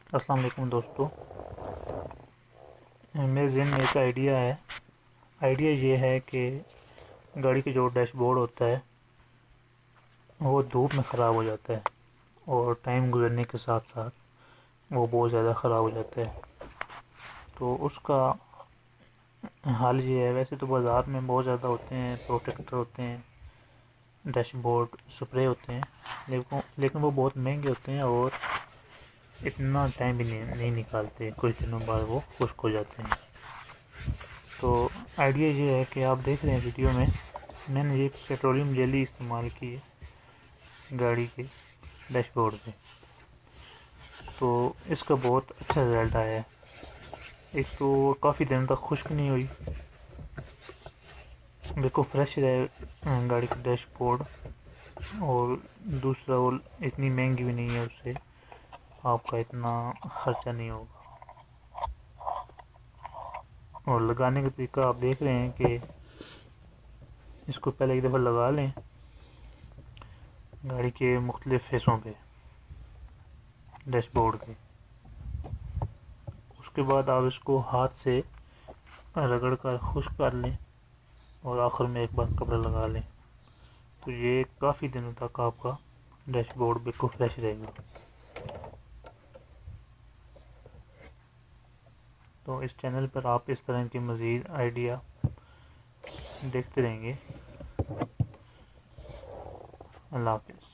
अस्सलाम वालेकुम दोस्तों। मेरे ज़हन में एक आइडिया है। आइडिया ये है कि गाड़ी का जो डैशबोर्ड होता है वो धूप में ख़राब हो जाता है और टाइम गुजरने के साथ साथ वो बहुत ज़्यादा ख़राब हो जाता है। तो उसका हल ये है, वैसे तो बाज़ार में बहुत ज़्यादा होते हैं, प्रोटेक्टर होते हैं, डैशबोर्ड स्प्रे होते हैं, लेकिन वो बहुत महंगे होते हैं और इतना टाइम भी नहीं निकालते। कुछ दिनों बाद वो खुश्क हो जाते हैं। तो आइडिया ये है कि आप देख रहे हैं वीडियो में मैंने ये पेट्रोलियम जेली इस्तेमाल की है गाड़ी के डैशबोर्ड पे। तो इसका बहुत अच्छा रिज़ल्ट आया है। एक तो काफ़ी दिन तक खुश्क नहीं हुई, बिल्कुल फ्रेश रहे गाड़ी का डैशबोर्ड, और दूसरा वो इतनी महंगी भी नहीं है, उससे आपका इतना ख़र्चा नहीं होगा। और लगाने का तरीका आप देख रहे हैं कि इसको पहले एक दफ़ा लगा लें गाड़ी के मुख्तलिफ़ हिस्सों पे, डैशबोर्ड के। उसके बाद आप इसको हाथ से रगड़ कर खुश्क कर लें और आखिर में एक बार कपड़ा लगा लें। तो ये काफ़ी दिनों तक आपका डैशबोर्ड बिल्कुल फ्रेश रहेगा। तो इस चैनल पर आप इस तरह के मज़ीद आइडिया देखते रहेंगे। अल्लाह हाफ़िज़।